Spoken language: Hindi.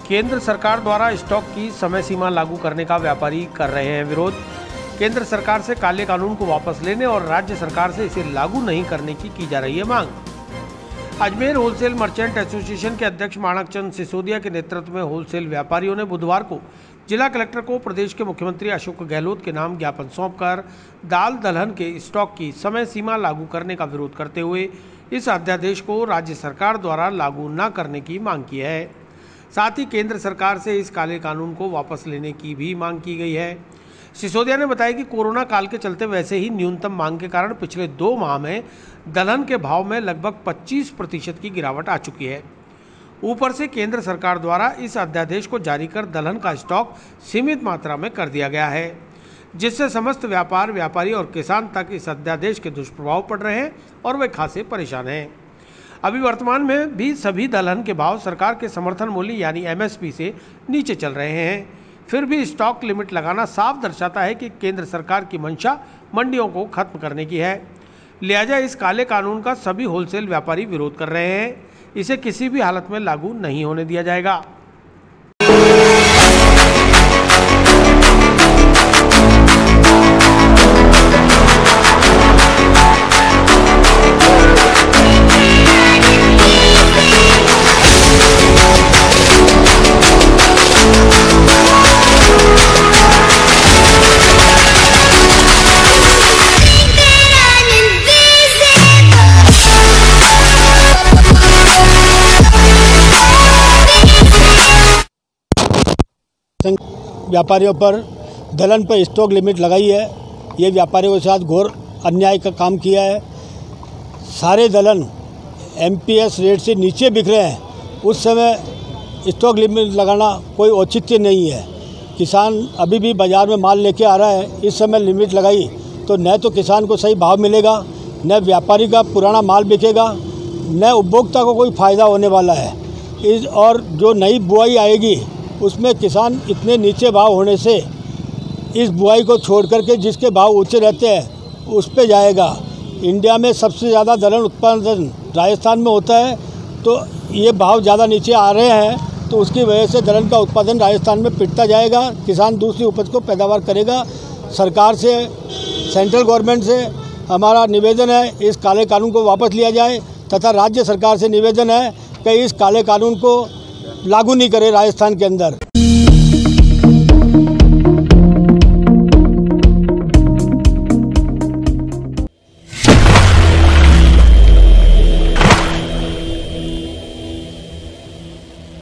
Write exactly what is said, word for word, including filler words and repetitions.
केंद्र सरकार द्वारा स्टॉक की समय सीमा लागू करने का व्यापारी कर रहे हैं विरोध। केंद्र सरकार से काले कानून को वापस लेने और राज्य सरकार से इसे लागू नहीं करने की की जा रही है मांग। अजमेर होलसेल मर्चेंट एसोसिएशन के अध्यक्ष माणक चंद सिसोदिया के नेतृत्व में होलसेल व्यापारियों ने बुधवार को जिला कलेक्टर को प्रदेश के मुख्यमंत्री अशोक गहलोत के नाम ज्ञापन सौंपकर दाल दलहन के स्टॉक की समय सीमा लागू करने का विरोध करते हुए इस अध्यादेश को राज्य सरकार द्वारा लागू न करने की मांग की है। साथ ही केंद्र सरकार से इस काले कानून को वापस लेने की भी मांग की गई है। सिसोदिया ने बताया कि कोरोना काल के चलते वैसे ही न्यूनतम मांग के कारण पिछले दो माह में दलहन के भाव में लगभग पच्चीस प्रतिशत की गिरावट आ चुकी है। ऊपर से केंद्र सरकार द्वारा इस अध्यादेश को जारी कर दलहन का स्टॉक सीमित मात्रा में कर दिया गया है, जिससे समस्त व्यापार व्यापारी और किसान तक इस अध्यादेश के दुष्प्रभाव पड़ रहे हैं और वे खासे परेशान हैं। अभी वर्तमान में भी सभी दलहन के भाव सरकार के समर्थन मूल्य यानी एमएसपी से नीचे चल रहे हैं। फिर भी स्टॉक लिमिट लगाना साफ दर्शाता है कि केंद्र सरकार की मंशा मंडियों को खत्म करने की है। लिहाजा इस काले कानून का सभी होलसेल व्यापारी विरोध कर रहे हैं। इसे किसी भी हालत में लागू नहीं होने दिया जाएगा। व्यापारियों पर दलहन पर स्टॉक लिमिट लगाई है। ये व्यापारियों के साथ घोर अन्याय का काम किया है। सारे दलहन एमपीएस रेट से नीचे बिक रहे हैं। उस समय स्टॉक लिमिट लगाना कोई औचित्य नहीं है। किसान अभी भी बाज़ार में माल लेके आ रहा है। इस समय लिमिट लगाई तो न तो किसान को सही भाव मिलेगा, न व्यापारी का पुराना माल बिकेगा, न उपभोक्ता को कोई फ़ायदा होने वाला है। इस और जो नई बुआई आएगी उसमें किसान इतने नीचे भाव होने से इस बुआई को छोड़ करके जिसके भाव ऊंचे रहते हैं उस पे जाएगा। इंडिया में सबसे ज़्यादा दलहन उत्पादन राजस्थान में होता है, तो ये भाव ज़्यादा नीचे आ रहे हैं तो उसकी वजह से दलहन का उत्पादन राजस्थान में पिटता जाएगा। किसान दूसरी उपज को पैदावार करेगा। सरकार से, सेंट्रल गवर्नमेंट से हमारा निवेदन है इस काले कानून को वापस लिया जाए तथा राज्य सरकार से निवेदन है कि इस काले कानून को लागू नहीं करे राजस्थान के अंदर।